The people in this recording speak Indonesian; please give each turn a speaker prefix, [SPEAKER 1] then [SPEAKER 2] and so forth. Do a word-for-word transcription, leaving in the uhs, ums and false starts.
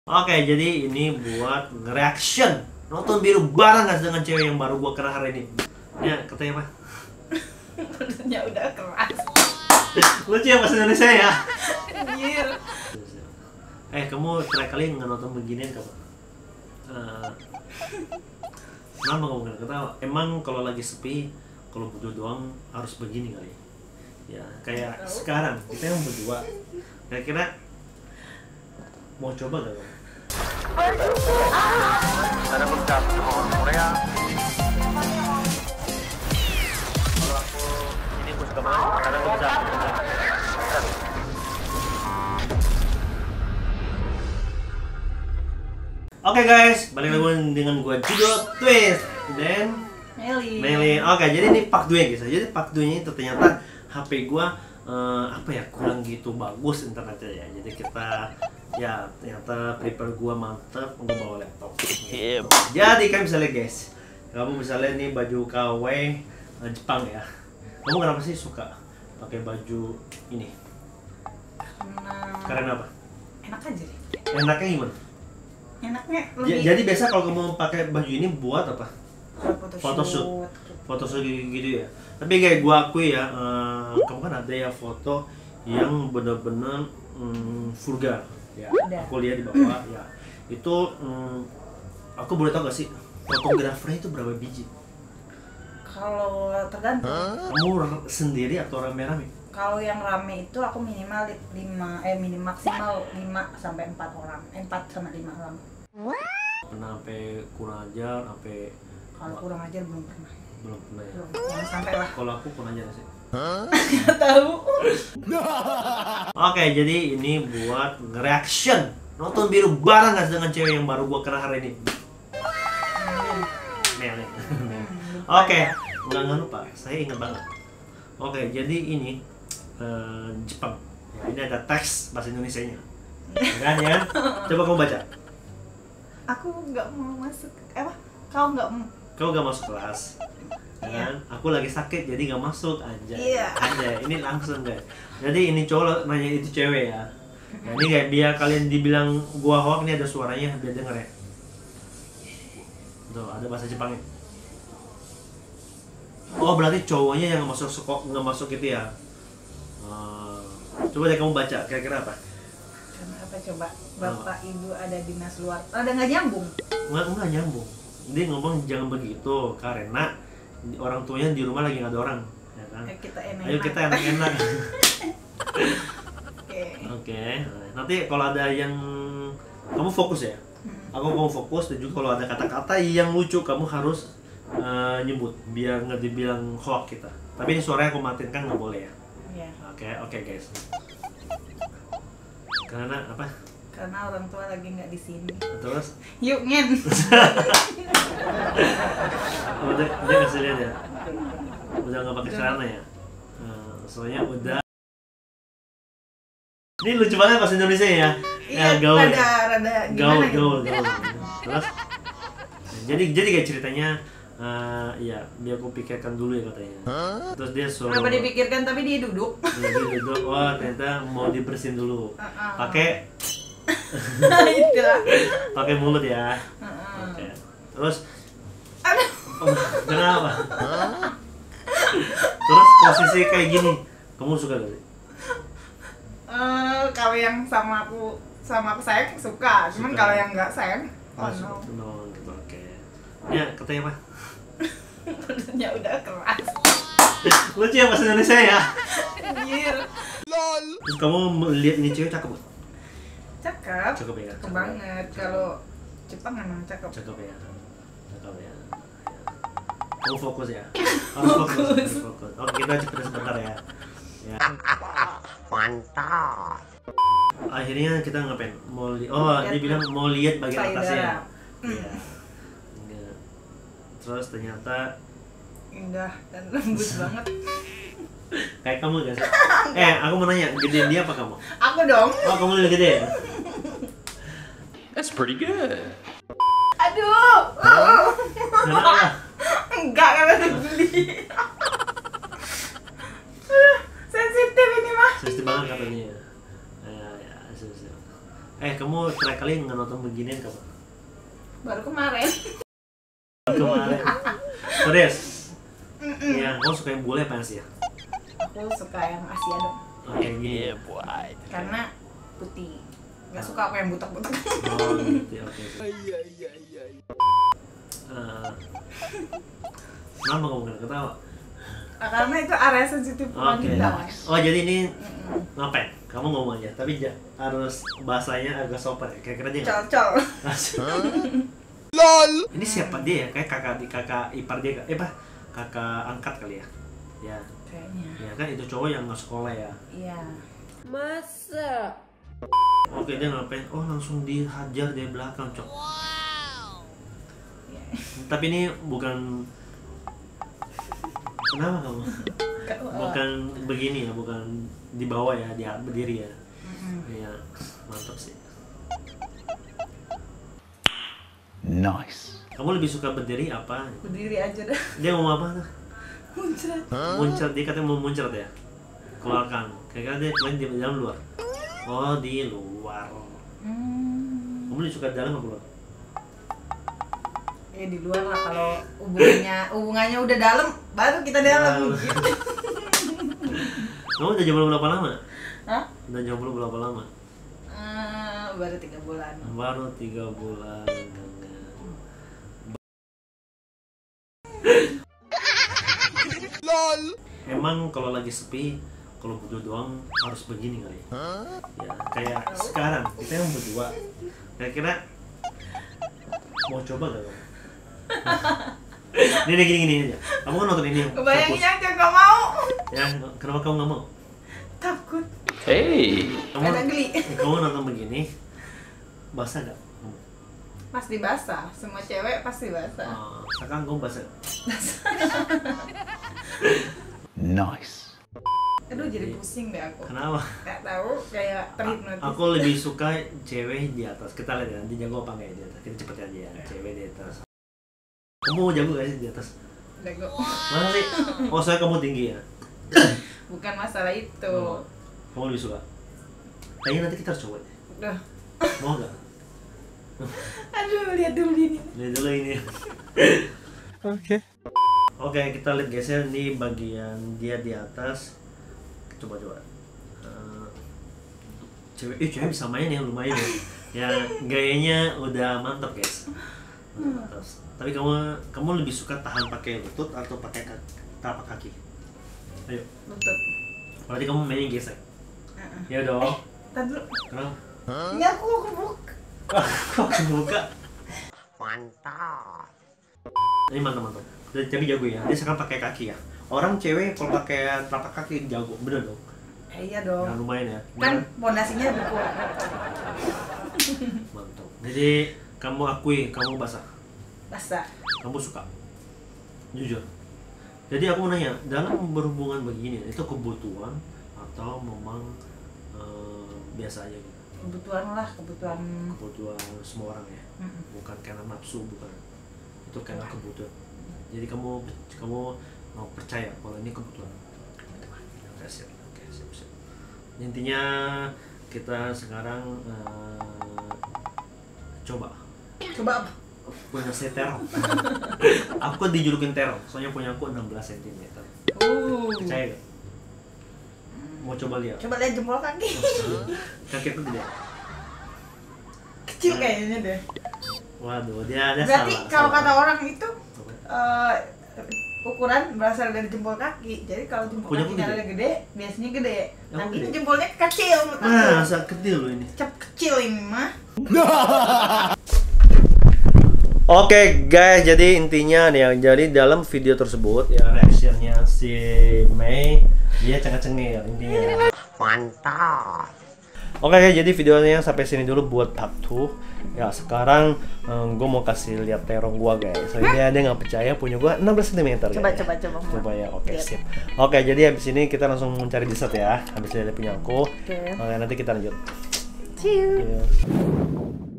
[SPEAKER 1] Oke, jadi ini buat nge-reaction nonton biru bareng gak dengan cewek yang baru gua kenal hari ini. Ya, katanya apa?
[SPEAKER 2] Perutnya udah keras.
[SPEAKER 1] Lucu ya bahasa Indonesia ya?
[SPEAKER 2] Anjir.
[SPEAKER 1] Eh, kamu terakhir kali nggak nonton beginian kapan? Uh, Kenapa kamu nggak ketawa? Emang kalau lagi sepi, kalau berdua doang harus begini kali? Ya, kayak sekarang kita yang berdua. Kira-kira mau coba gak kamu?
[SPEAKER 3] Ada beberapa teman Korea.
[SPEAKER 1] Kalau aku ini aku suka banget karena aku bisa. Oke guys, balik lagi dengan gua Judo Twist dan
[SPEAKER 2] Meli.
[SPEAKER 1] Meli. Oke, jadi ini part dua guys. Jadi part dua ini ternyata H P gua eh, apa ya kurang gitu bagus internetnya ya. Jadi kita ya ternyata prepare gua mantep, gua bawa laptop. Gitu. Jadi kan bisa lihat guys, kamu bisa lihat nih baju K W eh, Jepang ya. Kamu kenapa sih suka pakai baju ini?
[SPEAKER 2] Karena
[SPEAKER 1] Karena apa?
[SPEAKER 2] enak aja deh.
[SPEAKER 1] Enaknya gimana?
[SPEAKER 2] Enaknya
[SPEAKER 1] Ja-
[SPEAKER 2] lebih
[SPEAKER 1] Jadi biasa kalau kamu pakai baju ini buat apa?
[SPEAKER 2] photoshoot.
[SPEAKER 1] Photoshoot. Photoshoot gitu ya. Tapi kayak gua akui ya, eh, kamu kan ada ya foto yang bener-bener mm, vulgar. Ya,
[SPEAKER 2] Ada.
[SPEAKER 1] aku lihat di bawah ya. Itu mm, aku boleh tahu gak sih fotografernya itu berapa biji?
[SPEAKER 2] Kalau tergantung.
[SPEAKER 1] Kamu r- sendiri atau rame-rame?
[SPEAKER 2] Kalau yang rame itu aku minimal lima eh minimal maksimal lima sampai empat orang. Eh, empat sama lima orang.
[SPEAKER 1] Pernah sampai kurang ajar, sampai
[SPEAKER 2] Kalau kurang ajar belum pernah.
[SPEAKER 1] belum pernah ya.
[SPEAKER 2] Belum. Jangan sampai lah.
[SPEAKER 1] Kalau aku kurang ajar sih.
[SPEAKER 2] Enggak tahu.
[SPEAKER 1] Oke, jadi ini buat nge-reaction nonton biru bareng gak dengan cewek yang baru gua kenal hari ini. Meli. Oke, nggak nggak lupa, saya ingat banget. Oke, jadi ini eh, Jepang. Ya, ini ada teks bahasa Indonesianya. Kan ya? Coba kamu baca.
[SPEAKER 2] Aku nggak mau masuk. Eh, apa? Kau nggak mau?
[SPEAKER 1] Kau gak masuk kelas.
[SPEAKER 2] Iya.
[SPEAKER 1] Kan? Aku lagi sakit jadi gak masuk aja.
[SPEAKER 2] Iya.
[SPEAKER 1] Aja. Ini langsung guys. Jadi ini cowok nanya itu cewek ya. Nah, ini kayak biar kalian dibilang gua hoax, ini ada suaranya biar denger ya. Tuh, ada bahasa Jepangnya. Oh, berarti cowoknya yang nggak masuk sekok nggak masuk itu ya. Ah, coba deh kamu baca kira-kira apa?
[SPEAKER 2] Karena apa coba? Bapak ibu ada dinas luar. Ada nggak nyambung?
[SPEAKER 1] Nggak nggak nyambung. Dia ngomong jangan begitu karena orang tuanya di rumah lagi nggak ada orang. Ya kan?
[SPEAKER 2] Eh, kita enak.
[SPEAKER 1] Ayo kita enak-enak.
[SPEAKER 2] Oke.
[SPEAKER 1] Oke. Nanti kalau ada yang kamu fokus ya. Aku mau fokus dan juga kalau ada kata-kata yang lucu kamu harus uh, nyebut biar nggak dibilang hoax kita. Tapi ini suaranya aku matiin kan nggak boleh ya.
[SPEAKER 2] Iya.
[SPEAKER 1] Oke oke guys. Karena apa?
[SPEAKER 2] Karena orang tua lagi nggak di sini.
[SPEAKER 1] Terus
[SPEAKER 2] Yuk ngen.
[SPEAKER 1] udah dia kasih lihat ya. Udah nggak pakai celana ya. Nah, soalnya udah. Ini lucu banget bahasa Indonesia ya.
[SPEAKER 2] Iya,
[SPEAKER 1] gaul
[SPEAKER 2] rada
[SPEAKER 1] ya?
[SPEAKER 2] rada
[SPEAKER 1] gaul
[SPEAKER 2] gimana gitu.
[SPEAKER 1] gaul gaul terus jadi jadi kayak ceritanya uh, ya biar aku pikirkan dulu ya katanya terus dia suruh
[SPEAKER 2] Kenapa dipikirkan tapi dia duduk?
[SPEAKER 1] dia duduk oh ternyata mau dibersihin dulu
[SPEAKER 2] Uh-uh.
[SPEAKER 1] pakai
[SPEAKER 2] Itu lah.
[SPEAKER 1] pakai mulut ya
[SPEAKER 2] Uh-uh.
[SPEAKER 1] oke terus
[SPEAKER 2] Aduh.
[SPEAKER 1] oh, kenapa terus posisi kayak gini kamu suka gak sih?
[SPEAKER 2] Eh, kalau yang sama aku sama aku sayang suka, cuman
[SPEAKER 1] Suka.
[SPEAKER 2] kalau yang nggak sayang, oh
[SPEAKER 1] Masuk,
[SPEAKER 2] no.
[SPEAKER 1] no, gitu oke ya katanya apa?
[SPEAKER 2] Perutnya udah keras.
[SPEAKER 1] Lucu ya bahasa Indonesia ya?
[SPEAKER 2] Anjir.
[SPEAKER 1] Terus kamu melihat ini cewek cakep gak?
[SPEAKER 2] Cakep.
[SPEAKER 1] Cakep ya?
[SPEAKER 2] Cakep banget. Kalau Jepang emang cakep.
[SPEAKER 1] Cakep ya? Cakep ya? Kamu fokus ya? Harus fokus, harus fokus. Oke, kita cepet sebentar ya. Ya.
[SPEAKER 3] Mantap.
[SPEAKER 1] Akhirnya kita ngapain? Mau li oh, dia bilang mau lihat bagian atasnya. Iya. Enggak. Terus ternyata
[SPEAKER 2] Indah dan lembut banget.
[SPEAKER 1] kayak kamu gak sih? Eh, aku mau nanya, gedean dia apa kamu?
[SPEAKER 2] Aku dong.
[SPEAKER 1] Oh, kamu lebih gede ya?
[SPEAKER 3] That's pretty good.
[SPEAKER 2] Aduh.
[SPEAKER 1] Kenapa?
[SPEAKER 2] Enggak karena beli. Sensitif ini mah.
[SPEAKER 1] Sensitif banget katanya. Ya, ya, sensitif. Eh, kamu terakhir kali nggak nonton beginian kapan?
[SPEAKER 2] Baru kemarin.
[SPEAKER 1] Kemarin. Pedes. Iya, kamu suka yang bule apa sih ya?
[SPEAKER 2] Aku suka yang Asia dong.
[SPEAKER 1] Oke, gini.
[SPEAKER 2] Karena putih. Gak suka aku yang butak-butak.
[SPEAKER 1] Oh, gitu. Oke. Iya, iya, iya. Kenapa kamu kena ketawa?
[SPEAKER 2] Karena itu area sensitif
[SPEAKER 1] Oke.
[SPEAKER 2] wanita.
[SPEAKER 1] Oh, jadi ini ngapain? Kamu ngomong aja, tapi ja, harus bahasanya agak sopan ya. Kira-kira dia nggak?
[SPEAKER 2] Col-col.
[SPEAKER 1] LOL. Ini siapa dia ya? Kayak kakak di kakak ipar dia, eh apa? Kakak angkat kali ya? Ya.
[SPEAKER 2] Kayaknya.
[SPEAKER 1] Ya kan itu cowok yang nggak sekolah ya.
[SPEAKER 2] Iya.
[SPEAKER 4] Masa?
[SPEAKER 1] Oke, dia ngapain? Oh, langsung dihajar dari belakang, cok.
[SPEAKER 2] Iya.
[SPEAKER 1] Tapi ini bukan. Kenapa kamu? Bukan begini ya, bukan di bawah ya, di berdiri ya. Iya, mantap sih.
[SPEAKER 3] Nice.
[SPEAKER 1] Kamu lebih suka berdiri apa?
[SPEAKER 2] Berdiri aja dah.
[SPEAKER 1] Dia mau apa tuh?
[SPEAKER 2] Muncrat.
[SPEAKER 1] Muncrat, dia katanya mau muncrat ya? Keluarkan. Kayaknya dia kemarin di dalam luar. Oh, di luar.
[SPEAKER 2] Hmm.
[SPEAKER 1] Kamu lebih suka di dalam apa luar?
[SPEAKER 2] Ya di luar lah, kalau hubungannya hubungannya udah dalam baru kita dalam.
[SPEAKER 1] Dalam. Kamu udah jomblo berapa lama?
[SPEAKER 2] Hah?
[SPEAKER 1] Udah jomblo berapa lama?
[SPEAKER 2] Eh, baru tiga bulan.
[SPEAKER 1] Baru tiga bulan.
[SPEAKER 3] LOL.
[SPEAKER 1] Emang kalau lagi sepi, kalau berdua doang harus begini kali. Ya, kayak sekarang kita yang berdua. Kira-kira mau coba gak kamu? Ini gini gini aja. Kamu kan nonton ini.
[SPEAKER 2] Kebayangin aja gak mau.
[SPEAKER 1] Ya, kenapa kamu nggak mau?
[SPEAKER 2] Takut.
[SPEAKER 3] Hey.
[SPEAKER 1] Kamu,
[SPEAKER 2] Ada geli.
[SPEAKER 1] kamu nonton begini, basah gak?
[SPEAKER 2] Pasti basah. Semua cewek pasti basah.
[SPEAKER 1] Oh, sekarang kamu basah.
[SPEAKER 3] Nice.
[SPEAKER 2] Aduh, jadi pusing deh aku.
[SPEAKER 1] Kenapa?
[SPEAKER 2] Gak tahu, kayak terhipnotis.
[SPEAKER 1] Aku lebih suka cewek di atas. Kita lihat ya, nanti jago apa enggak ya di atas. Kita cepet aja ya, cewek di atas. Kamu jago gak sih di atas?
[SPEAKER 2] Jago.
[SPEAKER 1] Mana sih? Oh, soalnya kamu tinggi ya?
[SPEAKER 2] Bukan masalah itu.
[SPEAKER 1] Oh, kamu lebih suka? Kayaknya nanti kita harus coba deh.
[SPEAKER 2] Udah.
[SPEAKER 1] Mau gak?
[SPEAKER 2] Aduh, lihat dulu ini.
[SPEAKER 1] Lihat dulu ini.
[SPEAKER 3] Oke.
[SPEAKER 1] Oke, kita lihat guys ya, ini bagian dia di atas. Coba coba. Uh, cewek, eh cewek bisa main ya, lumayan ya. Ya gayanya udah mantap guys. Mantap. Tapi kamu kamu lebih suka tahan pakai lutut atau pakai tapak kaki? Ayo.
[SPEAKER 2] Lutut.
[SPEAKER 1] Berarti kamu mainin gesek.
[SPEAKER 2] Uh-uh.
[SPEAKER 1] Ya dong.
[SPEAKER 2] Eh, tar dulu.
[SPEAKER 1] Kenapa?
[SPEAKER 2] Ini aku mau kebuka.
[SPEAKER 1] Kok kebuka?
[SPEAKER 4] Mantap.
[SPEAKER 1] Ini mantap mantap. Tapi jago ya. Dia sekarang pakai kaki ya. Orang cewek kalau pakai telapak kaki jago, bener dong.
[SPEAKER 2] Eh, iya dong.
[SPEAKER 1] Ya, lumayan ya.
[SPEAKER 2] Kan pondasinya udah kuat.
[SPEAKER 1] Mantap. Jadi kamu akui kamu basah.
[SPEAKER 2] Basah.
[SPEAKER 1] Kamu suka. Jujur. Jadi aku mau nanya, dalam berhubungan begini itu kebutuhan atau memang eh, biasa aja gitu?
[SPEAKER 2] Kebutuhan lah, kebutuhan.
[SPEAKER 1] Kebutuhan semua orang ya.
[SPEAKER 2] Mm-mm.
[SPEAKER 1] Bukan karena nafsu, bukan. Itu karena kebutuhan. Jadi kamu kamu mau percaya kalau ini kebutuhan. Oke, siap. Oke, siap, siap. Intinya kita sekarang eh, coba
[SPEAKER 2] Coba apa?
[SPEAKER 1] punya saya terong. Aku dijulukin terong, soalnya punya aku enam belas sentimeter.
[SPEAKER 2] Uh.
[SPEAKER 1] Percaya gak? Mau coba lihat?
[SPEAKER 2] Coba lihat jempol kaki.
[SPEAKER 1] Kaki aku gede.
[SPEAKER 2] Kecil kayaknya deh.
[SPEAKER 1] Waduh, dia dia
[SPEAKER 2] Berarti
[SPEAKER 1] salah.
[SPEAKER 2] kalau
[SPEAKER 1] salah.
[SPEAKER 2] kata orang itu eh, ukuran berasal dari jempol kaki. Jadi kalau jempol
[SPEAKER 1] Punya
[SPEAKER 2] kaki
[SPEAKER 1] aku gede?
[SPEAKER 2] ada gede, biasanya gede.
[SPEAKER 1] Yang
[SPEAKER 2] Nah,
[SPEAKER 1] gede?
[SPEAKER 2] ini jempolnya kecil menurut
[SPEAKER 1] Nah,
[SPEAKER 2] aku.
[SPEAKER 1] sangat kecil loh ini.
[SPEAKER 2] Cep kecil ini mah.
[SPEAKER 1] Oke guys, jadi intinya nih ya, jadi dalam video tersebut ya reaksinya si Mei dia cengeng-cengeng intinya.
[SPEAKER 4] Mantap.
[SPEAKER 1] Oke guys, jadi videonya sampai sini dulu buat part dua. Ya sekarang gue mau kasih lihat terong gua guys. Soalnya dia nggak percaya punya gua enam belas sentimeter.
[SPEAKER 2] Coba,
[SPEAKER 1] guys.
[SPEAKER 2] coba, coba, Ma.
[SPEAKER 1] Coba ya, oke
[SPEAKER 2] Lihat.
[SPEAKER 1] sip. Oke, jadi habis ini kita langsung mencari dessert ya. Habis dari punya aku.
[SPEAKER 2] Oke.
[SPEAKER 1] Oke, nanti kita lanjut.
[SPEAKER 2] See you.
[SPEAKER 1] Iya.